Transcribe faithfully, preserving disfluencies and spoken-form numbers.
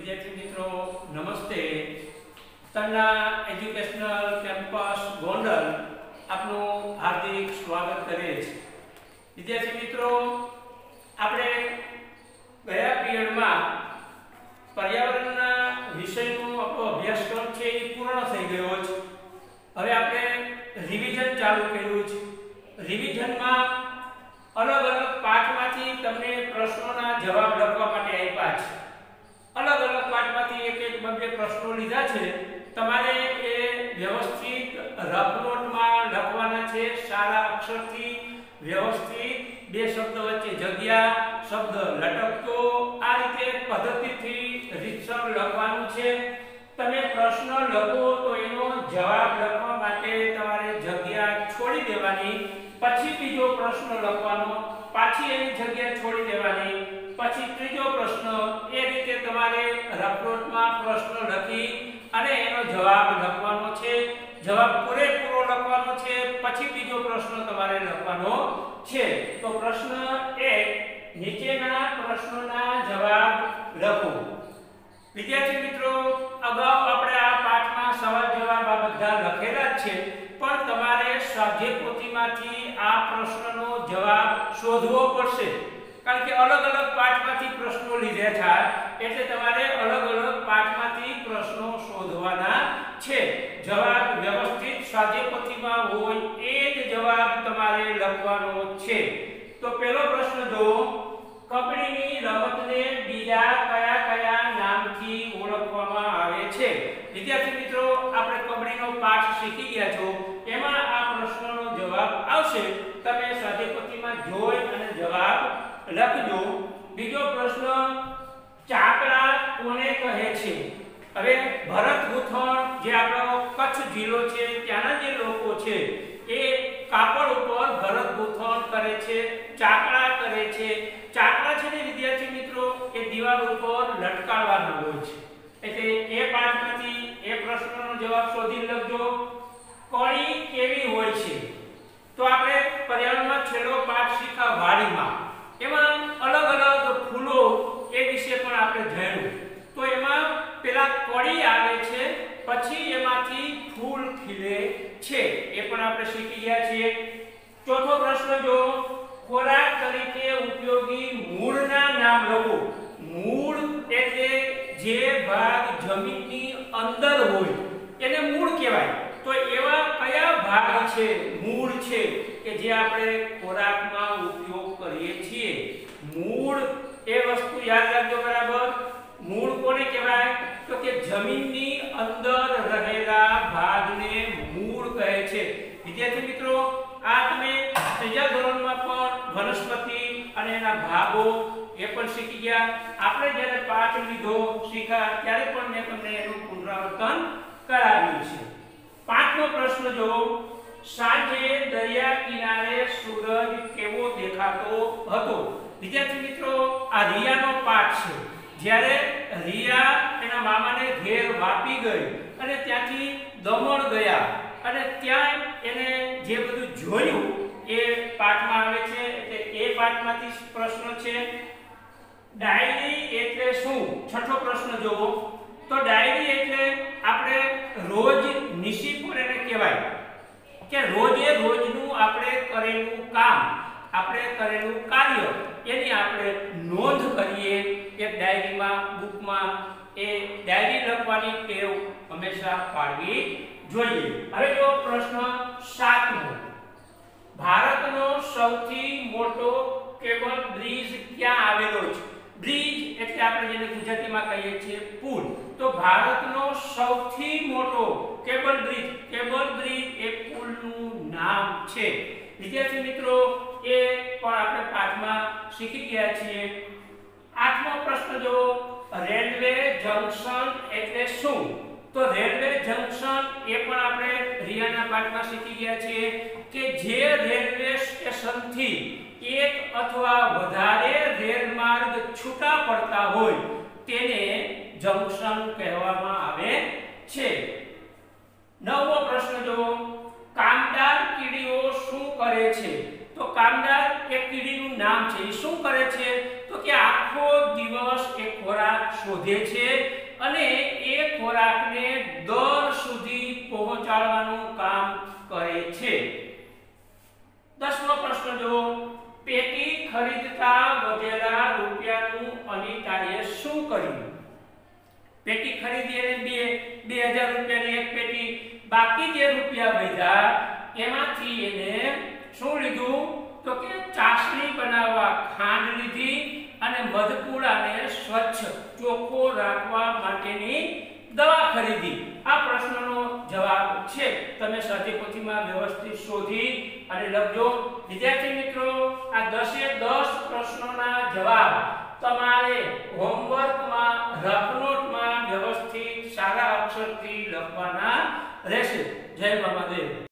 વિદ્યાર્થી મિત્રો નમસ્તે. તન્ના એજ્યુકેશનલ કેમ્પસ ગોંડલ આપનું હાર્દિક સ્વાગત કરે છે. વિદ્યાર્થી મિત્રો, આપણે ગયા પીરિયડમાં પર્યાવરણના વિષયનો આપણો અભ્યાસક્રમ છે એ પૂર્ણ થઈ ગયો છે. હવે આપણે રિવિઝન ચાલુ કર્યું છે. રિવિઝનમાં અલગ અલગ પાઠમાંથી તમને પ્રશ્નોના જવાબ લખવા માટે આપ્યા છે. અલગ અલગ પાઠમાંથી એક એક બે પ્રશ્નો લીધા છે. તમારે એ વ્યવસ્થિત રફ નોટમાં લખવાના છે. સારા અક્ષરથી વ્યવસ્થિત, બે શબ્દ વચ્ચે જગ્યા, શબ્દ લટકતો, આ રીતે પદ્ધતિથી રીતસર લખવાનું છે. તમે પ્રશ્ન લખો તો એનો જવાબ લખવા માટે તમારે જગ્યા છોડી દેવાની, પછી બીજો પ્રશ્ન લખવાનો, પાછી એની જગ્યા છોડી દેવાની, પછી ત્રીજો પ્રશ્ન, એ રીતે તમારે રફ નોટમાં પ્રશ્ન લખી અને એનો જવાબ લખવાનો છે. જવાબ પૂરેપૂરો લખવાનો છે, પછી બીજો પ્રશ્ન તમારે લખવાનો છે. તો પ્રશ્ન એક, નીચેના પ્રશ્નોના જવાબ લખો. વિદ્યાર્થી મિત્રો, અગાઉ આપણે આ પાઠમાં સવાલ જવાબ આ બધા લખેલા જ છે, પણ તમારે સ્વાધ્યાયપોથીમાંથી આ પ્રશ્નનો જવાબ શોધવો પડશે. કારણ કે અલગ અલગ પાઠમાંથી પ્રશ્નો લીધા છે, એટલે તમારે અલગ અલગ પાઠમાંથી પ્રશ્નો શોધવાના છે. જવાબ વ્યવસ્થિત સ્વાધ્યાયપોથીમાં હોય એ જ જવાબ તમારે લખવાનો છે. તો પહેલો પ્રશ્ન જુઓ. કબડ્ડીની રમતને બીજા કયા કયા નામથી ઓળખવામાં આવે છે? વિદ્યાર્થી મિત્રો, આપણે કબડ્ડીનો પાઠ શીખી ગયા છો, એમાં આ પ્રશ્નનો જવાબ આવશે. તમે સ્વાધ્યાયપોથીમાં જોઈ અને જવાબ લખજો. બીજો પ્રશ્ન, ચાકડા કોને કહે છે? હવે ભરત ગૂંથણ, જે આપણો કચ્છ જિલ્લો છે ત્યાંના જે લોકો છે એ કાપડ ઉપર ભરત ગૂંથણ કરે છે, ચાકડા કરે છે. ચાકડા છે ને વિદ્યાર્થી મિત્રો, એ દિવાલ ઉપર લટકાવવાના હોય છે. એટલે એ પાઠમાંથી એ પ્રશ્નનો જવાબ શોધી લખજો. કળી કેવી હોય છે? તો આપણે પર્યાવરણમાં છેલ્લો પાઠ શીખા વાડીમાં, એમાં અલગ અલગ ફૂલો એ વિશે પણ આપણે જાણ્યું. તો એમાં પેલા કળી આવે છે, પછી એમાંથી ફૂલ ખીલે છે, એ પણ આપણે શીખી ગયા છીએ. ચોથો પ્રશ્ન જો, ખોરાક તરીકે ઉપયોગી મૂળના નામ લખો. મૂળ એટલે જે ભાગ જમીનની અંદર હોય એને મૂળ કહેવાય. તો એવા કયા ભાગ છે, મૂળ છે, કે જે આપણે ખોરાકમાં ઉપયોગ કરીએ છીએ? મૂળ એ વસ્તુ યાદ રાખજો બરાબર. મૂળ કોને કહેવાય? તો કે જમીનની અંદર રહેલા ભાગને મૂળ કહે છે. વિદ્યાર્થી મિત્રો, આ તમે ત્રીજા ધોરણમાં પણ વનસ્પતિ અને એના ભાગો એ પણ શીખી ગયા. આપણે જ્યારે પાઠ લીધો શીખા ત્યારે પણ મેં તમને એનું પુનરાવર્તન કરાવ્યું છે. પાંચમો પ્રશ્ન જો, સાંજે દરિયા કિનારે સૂરજ કેવો દેખાતો હતો? વિદ્યાર્થી મિત્રો, આ રિયાનો પાઠ છે. જ્યારે રિયા એના મામાને ઘેર વાપી ગઈ અને ત્યાંથી દમણ ગયા અને ત્યાં એને જે બધું જોયું એ પાઠમાં આવે છે. એટલે એ પાઠમાંથી પ્રશ્ન છે. ડાયરી એટલે શું? છઠ્ઠો પ્રશ્ન જોવો. તો ડાયરી એટલે આપણે રોજ નિશિપુર એને કહેવાય કે રોજે રોજનું આપણે કરેલું કામ, આપણે કરેલું કાર્ય, એની આપણે નોંધ કરીએ એક ડાયરીમાં, બુકમાં. એ ડાયરી લખવાની ટેવ હંમેશા પાડવી જોઈએ. હવે જો પ્રશ્ન સાતમો, ભારતનો સૌથી મોટો કેબલ બ્રિજ ક્યાં આવેલો છે? બ્રિજ એટલે આપણે જેને ગુજરાતીમાં કહીએ છીએ પુલ. તો ભારતનો સૌથી મોટો કેબલ બ્રિજ, કેબલ બ્રિજ એ પુલનું નામ છે. વિદ્યાર્થી મિત્રો, એ પણ આપણે પાઠમાં શીખી ગયા છીએ. આઠમો પ્રશ્ન જો, રેલવે જંકશન એટલે શું? તો રેલવે જંકશન એ પણ આપણે રિયાના પાઠમાં શીખી ગયા છીએ કે જે રેલવે સ્ટેશનથી એક અથવા વધારે રેલમાર્ગ છૂટા પડતા હોય તેને જંકશન કહેવામાં આવે છે. નવમો પ્રશ્ન જો, કામદાર કીડીઓ શું કરે છે? તો કામદાર એક કીડીનું નામ છે. એ શું કરે છે? તો કે આખો દિવસ એ ખોરાક શોધે છે અને એ ખોરાકને દર સુધી પહોંચાડવાનું કામ કરે છે. દસમો પ્રશ્ન જો, પેટી ખરીદતા વધેલા રૂપિયાનું અનિતાએ શું કર્યું? પેટી ખરીદી અને બે બે હજાર રૂપિયાની એક પેટી, બાકી જે રૂપિયા વધ્યા એમાંથી એને શું લીધું? તો કે ચાસણી બનાવવા ખાંડ લીધી અને મધપુડાને સ્વચ્છ ચોખ્ખો રાખવા માટેની દવા ખરીદી. આ પ્રશ્નનો જવાબ છે. તમે સ્વાધ્યાયપોથીમાં વ્યવસ્થિત શોધી અને લખજો. વિદ્યાર્થી મિત્રો, આ દસે દસ પ્રશ્નોના જવાબ તમારે હોમવર્કમાં રફ નોટમાં વ્યવસ્થિત સારા અક્ષરથી લખવાના રહેશે. જય મહાદેવ.